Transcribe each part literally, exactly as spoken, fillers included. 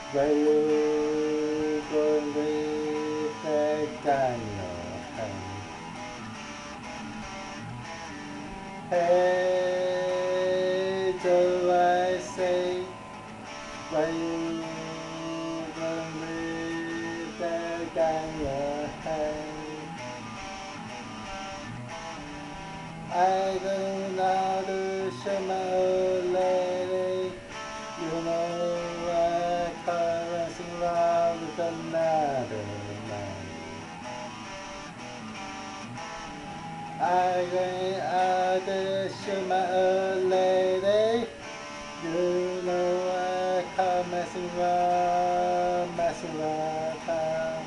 Where you going with the gun in your hand? Hey, do I say, where you going with the gun in your hand? I don't know to show my old lady. You know I can't run around with another man. I going out to show my old lady. You know I can't mess around, mess around. Can't.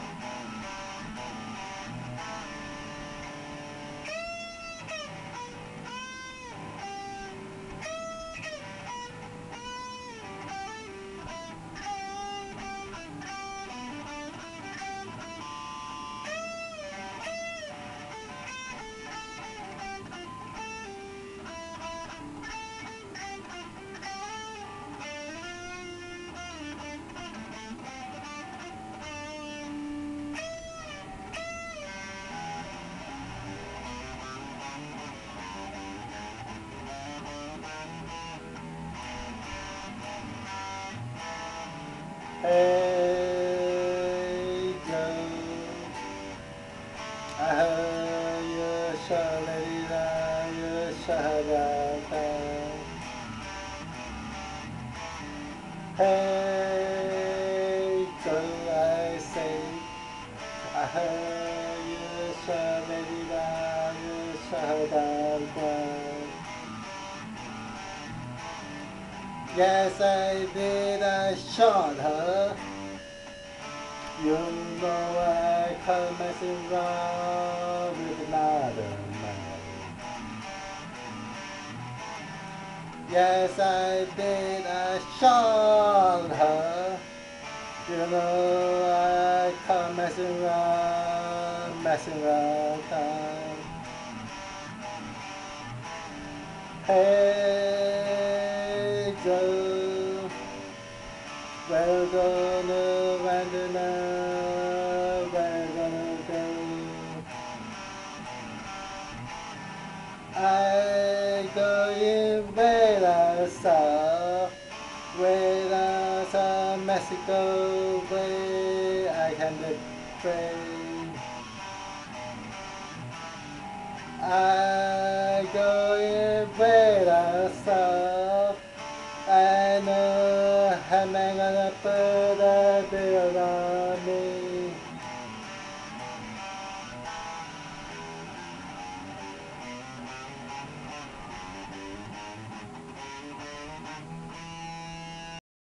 Hey Joe, I heard you shot lady down, you shot out down. Hey Joe, I say, I heard you shot lady down, you shot out down. Yes, I did, I shot her. You know I can't mess around with another man. Yes, I did, I shot her. You know I can't mess around, mess around. Time. Hey Joe, we're gonna wander now, we're gonna go. I go in Venezuela, Venezuela, Mexico, where I can be free. I go in Venezuela, I know I'm gonna put a bill on.